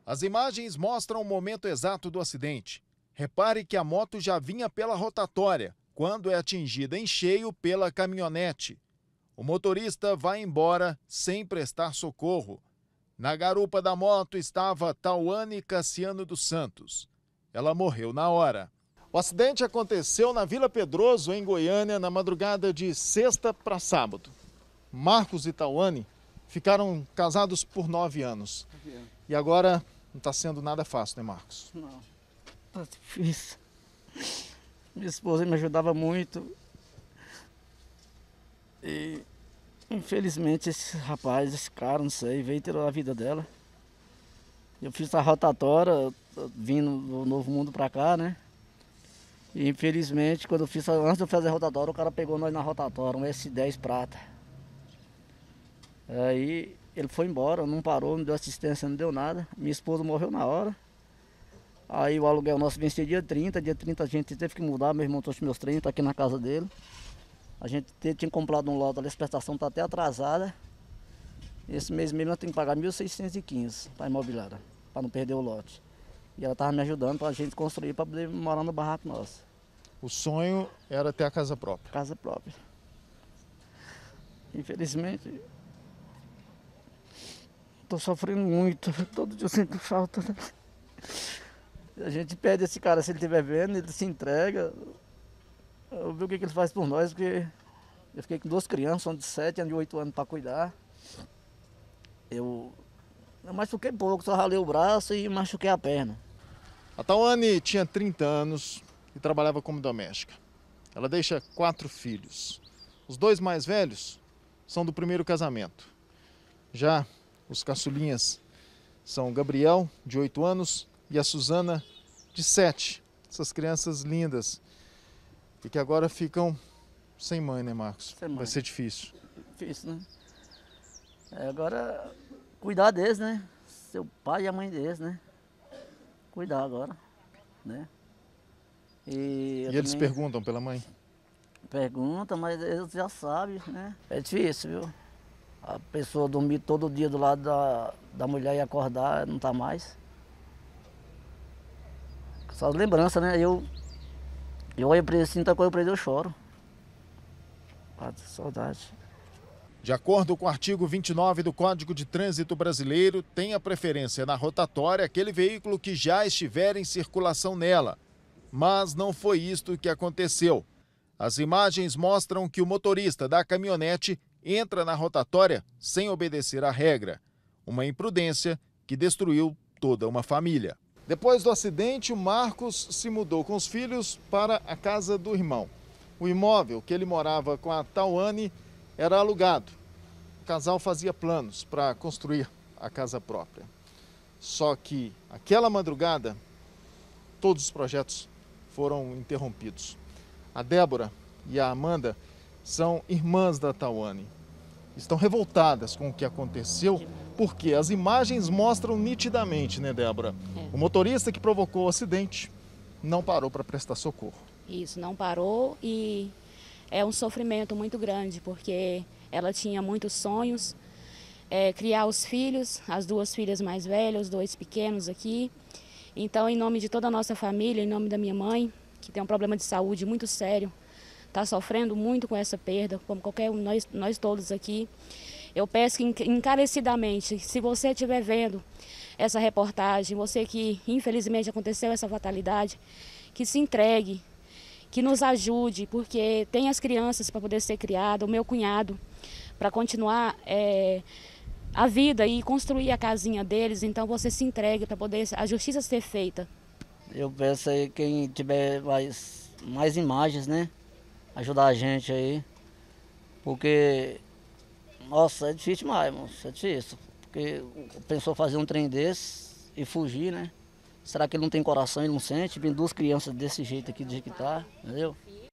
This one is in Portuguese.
As imagens mostram o momento exato do acidente. Repare que a moto já vinha pela rotatória, quando é atingida em cheio pela caminhonete. O motorista vai embora sem prestar socorro. Na garupa da moto estava Tauane Cassiano dos Santos. Ela morreu na hora. O acidente aconteceu na Vila Pedroso, em Goiânia, na madrugada de sexta para sábado. Marcos e Tauane ficaram casados por 9 anos. E agora não está sendo nada fácil, né, Marcos? Não, tá difícil. Minha esposa me ajudava muito. E infelizmente esse rapaz, esse cara, não sei, veio e tirou a vida dela. Eu fiz a rotatória, vindo do Novo Mundo pra cá, né? E infelizmente, antes de eu fazer a rotatória, o cara pegou nós na rotatória, um S10 prata. Aí ele foi embora, não parou, não deu assistência, não deu nada. Minha esposa morreu na hora. Aí o aluguel nosso vencia dia 30 a gente teve que mudar, meu irmão trouxe meus trem, tá aqui na casa dele. A gente tinha comprado um lote ali, a prestação está até atrasada. Esse mês mesmo nós temos que pagar 1.615 para a imobiliária, para não perder o lote. E ela estava me ajudando para a gente construir, para poder morar no barraco nosso. O sonho era ter a casa própria. Casa própria. Infelizmente, estou sofrendo muito, todo dia eu sinto falta. A gente pede esse cara, se ele estiver vendo, ele se entrega. Eu vi o que ele faz por nós, porque eu fiquei com 2 crianças, um de 7 e um de 8 anos para cuidar. Eu machuquei pouco, só ralei o braço e machuquei a perna. A Tauane tinha 30 anos e trabalhava como doméstica. Ela deixa 4 filhos. Os 2 mais velhos são do primeiro casamento. Já os caçulinhas são o Gabriel, de 8 anos, e a Suzana, de 7. Essas crianças lindas. E que agora ficam sem mãe, né, Marcos? Sem mãe. Vai ser difícil. Difícil, né? Agora, cuidar deles, né? Seu pai e a mãe deles, né? Cuidar agora, né? E Eles perguntam pela mãe? Perguntam, mas eles já sabem, né? É difícil, viu? A pessoa dormir todo dia do lado da mulher e acordar, não tá mais. Só lembrança, né? Eu olho pra ele assim, muita coisa pra ele, eu choro. Saudade. De acordo com o artigo 29 do Código de Trânsito Brasileiro, tem a preferência na rotatória aquele veículo que já estiver em circulação nela. Mas não foi isto que aconteceu. As imagens mostram que o motorista da caminhonete entra na rotatória sem obedecer à regra. Uma imprudência que destruiu toda uma família. Depois do acidente, o Marcos se mudou com os filhos para a casa do irmão. O imóvel que ele morava com a Tauane era alugado. O casal fazia planos para construir a casa própria. Só que aquela madrugada, todos os projetos foram interrompidos. A Débora e a Amanda são irmãs da Tauane. Estão revoltadas com o que aconteceu, porque as imagens mostram nitidamente, né, Débora? O motorista que provocou o acidente não parou para prestar socorro. Isso, não parou e é um sofrimento muito grande, porque ela tinha muitos sonhos, criar os filhos, as 2 filhas mais velhas, os 2 pequenos aqui. Então, em nome de toda a nossa família, em nome da minha mãe, que tem um problema de saúde muito sério, está sofrendo muito com essa perda, como qualquer um, nós todos aqui. Eu peço que encarecidamente, se você estiver vendo essa reportagem, você que infelizmente aconteceu essa fatalidade, que se entregue, que nos ajude, porque tem as crianças para poder ser criada, o meu cunhado, para continuar a vida e construir a casinha deles. Então você se entregue para poder a justiça ser feita. Eu peço aí quem tiver mais imagens, né? Ajudar a gente aí, porque, nossa, é difícil demais, irmão, é difícil, porque pensou fazer um trem desse e fugir, né? Será que ele não tem coração, ele não sente? Vem 2 crianças desse jeito aqui, do jeito que tá, entendeu?